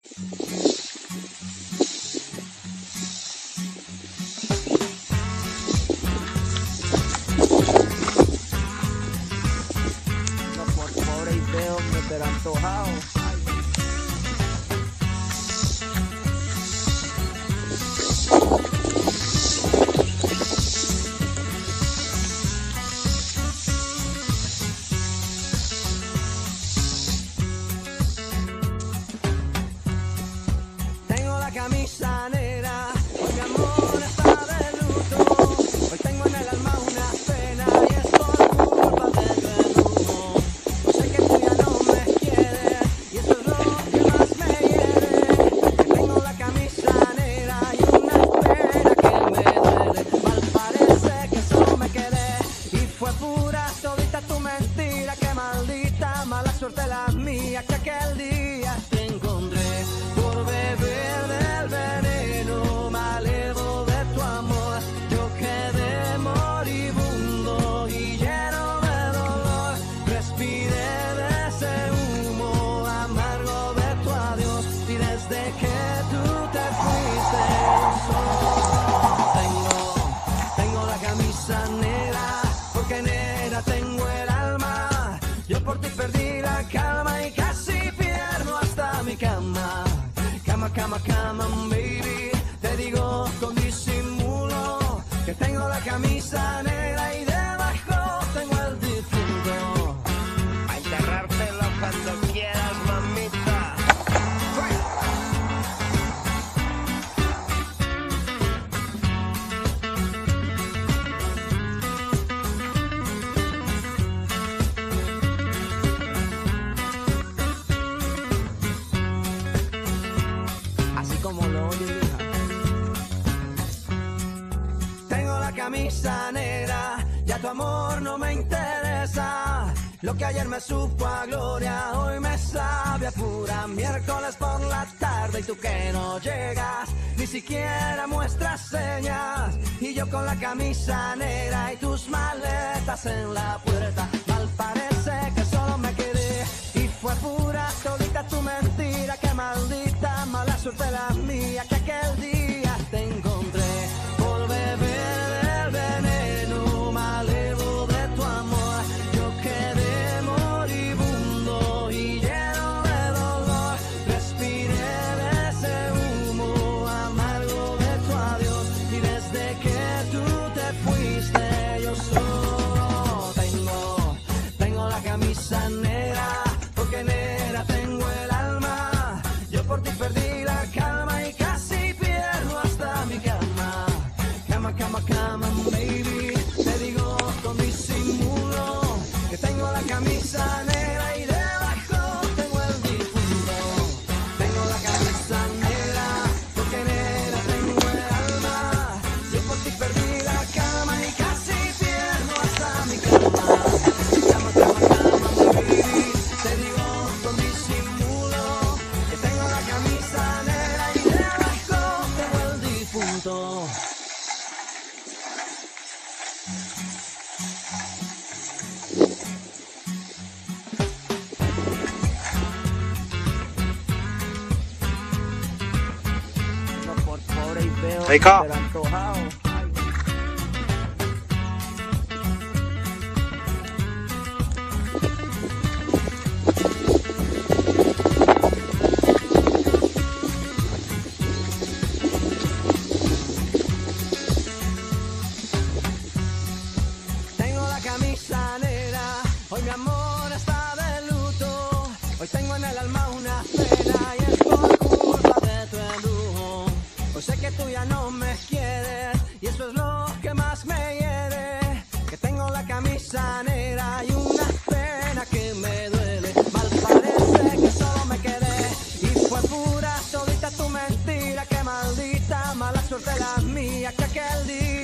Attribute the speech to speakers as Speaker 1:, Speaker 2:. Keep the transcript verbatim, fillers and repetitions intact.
Speaker 1: No por pobre y feo, me pero antojado.
Speaker 2: Camisa negra, hoy mi amor está de luto. Hoy tengo en el alma una pena y es por culpa del verdugo. Yo sé que tú ya no me quieres y eso es lo que más me hiere. Que tengo la camisa negra y una pena que me duele. Mal parece que solo me quedé y fue pura todita tu mentira. Que maldita mala suerte la mía que aquel día te encontré por beber. Cama, cama, baby, te digo con disimulo que tengo la camisa negra y debajo tengo el difunto.
Speaker 1: A enterrártelo cuando quieras, mamita.
Speaker 2: Como lo oye, hija. Tengo la camisa negra, ya tu amor no me interesa. Lo que ayer me supo a gloria, hoy me sabe a pura. Miércoles por la tarde y tú que no llegas, ni siquiera muestras señas. Y yo con la camisa negra y tus maletas en la puerta. Mal parece que solo me quedé y fue pura todita tu mentira. Que maldita mala suerte la mía que aquel día te encontré por beber del veneno malevo de tu amor. Yo quedé moribundo y lleno de dolor. Respiré de ese humo amargo de tu adiós y desde que tú te fuiste yo solo tengo, tengo la camisa negra porque negra tengo el alma. Yo por ti perdí la calma y casi pierdo hasta mi cama. Cama, cama, cama, baby, te digo con disimulo que tengo la camisa negra y debajo tengo el difunto. Tengo la camisa negra porque negra tengo el alma. Yo por ti perdí la calma y casi pierdo hasta mi cama. Cama, cama, cama, baby, te digo con disimulo que tengo la camisa negra y debajo tengo el difunto.
Speaker 1: No por pobre y feo,
Speaker 3: Hey, Carl.
Speaker 1: pero antojado.
Speaker 2: Tengo la camisa negra, hoy mi amor está de luto. Hoy tengo en el alma una pena y es por culpa de tu embrujo. Hoy sé que tú ya no me quieres y eso es lo que más me hiere. Que tengo la camisa negra y una pena que me duele. Mal parece que solo me quedé y fue pura todita tu mentira. Que maldita mala suerte la mía que aquel día